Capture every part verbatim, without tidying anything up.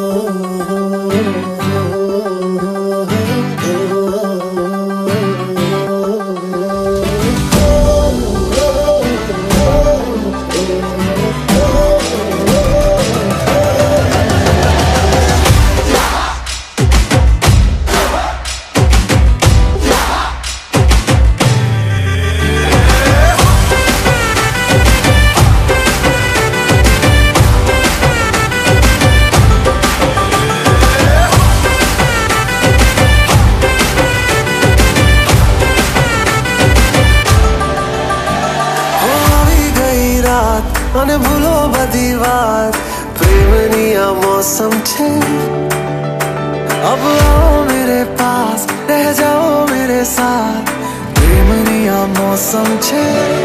અને ભૂલો બધી વાત પ્રેમની આ मौसम छे। अब आओ मेरे पास रह जाओ मेरे साथ प्रेमनी आ मौसम छे।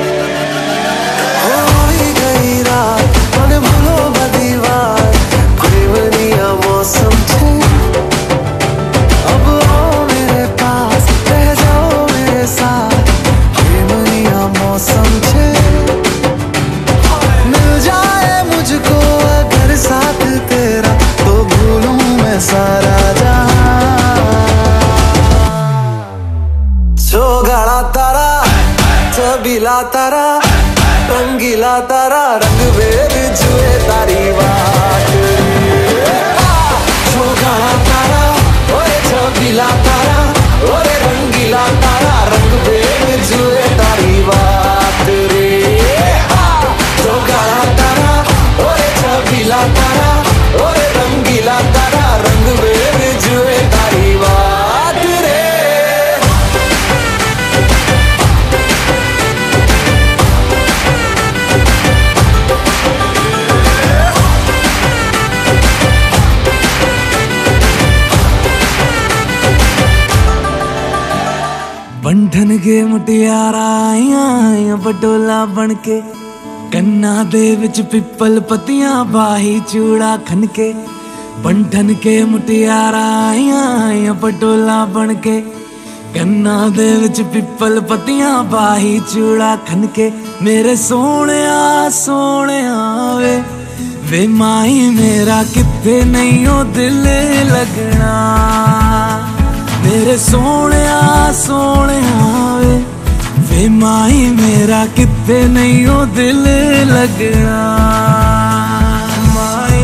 होई गई रात અને ભૂલો બધી વાત પ્રેમની आ मौसम छे। अब आओ मेरे पास रह जाओ मेरे साथ प्रेमनी आ मौसम छे। मुझको अगर साथ तेरा तो भूलूं मैं सारा जहां। चौगाड़ा तारा छबीला तारा रंगीला तारा रंग वेद जुए तारी बात। चौगाड़ा तारा ओए छबीला तारा ओरे रंगीला तारा रंग वेद जुए तारी बात रे। चौगाड़ा तारा छबीला तारा और रंगीला तारा रंग वेद जुए तारी बात रे। बंधन के मुटियारा आइया आइया पटोला बनके कन्ना दे विच पिपल पतियां बाही चूड़ा खनके। बंधन के मुटियारा आइया आइया पटोला बनके कन्ना दे विच पिपल पतियां बाही चूड़ा खनके। मेरे सोने सोने वे वे माही मेरा किथे नहीं ओ दिल लगना। मेरे सोने सोने वे वे माही मेरा किथे नहीं ओ दिल लगना। माही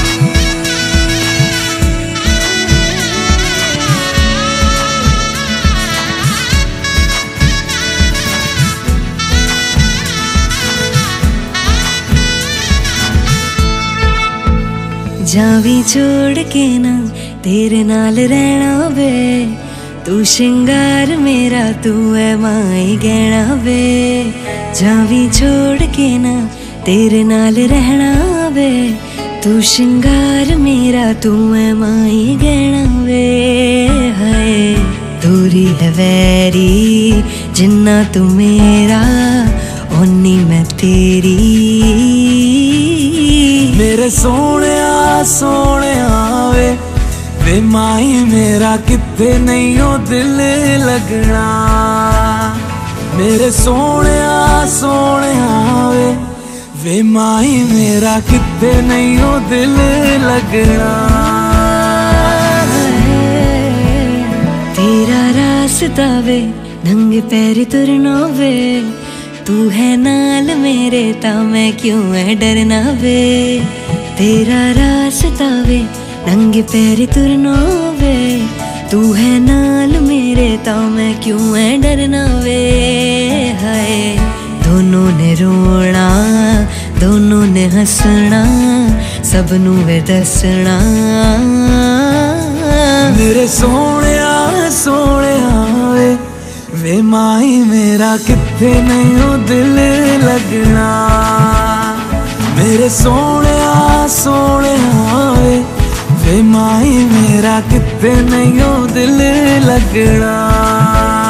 जावी छोड़ के ना तेरे नाल रहना वे। तू श्रृंगार मेरा तू है माई गहना वे। जावी छोड़ के ना तेरे नाल रहना वे। तू श्रृंगार मेरा तू है माई गहना वे। हाय दूरी है वैरी जिन्ना तू मेरा ओनी मैं तेरी। मेरे सोने सोने वे वे माही मेरा किथे नहीं ओ दिल लगना। मेरे सोने सोने वे वे माही मेरा किथे नहीं ओ दिल लगना। तेरा रास्ता वे नंगे पैर तुरना वे। तू है नाल मेरे ता मैं क्यों है डरना वे। तेरा रास्ता वे नंगे पैर तुरना वे। तू है नाल मेरे ता मैं क्यों है डरना वे। हाय दोनों ने रोना दोनों ने हंसना सबनू वे दसना। मेरे सोने सोने वे वे माही मेरा किथे नहीं ओ दिल लगना। मेरे सोने सोने वे वे माही मेरा किथे नहीं ओ दिल लगना।